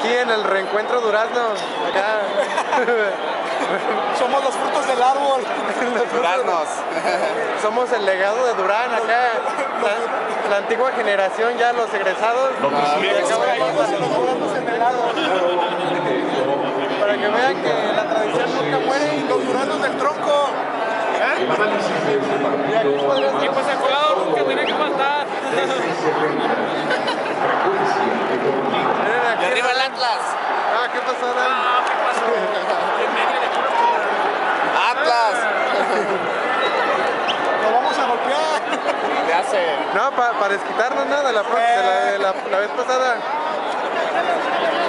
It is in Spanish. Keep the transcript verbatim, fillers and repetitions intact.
aquí en el Reencuentro Durazno, acá. Somos los frutos del árbol. Duraznos. Somos el legado de Durán acá. La, la antigua generación, ya los egresados. No, pues, y acabamos los duraznos en el árbol. Para que vean que la tradición nunca muere. Los duraznos del tronco. Y pues el colado nunca tiene que faltar. Y arriba el Atlas. Ah, ¿qué pasó, Dan? Ah, ¿qué pasó? En medio de puro Atlas. Lo vamos a golpear. ¿Qué hace? No, para pa desquitarnos, ¿no? De la, de la, de la, la vez pasada.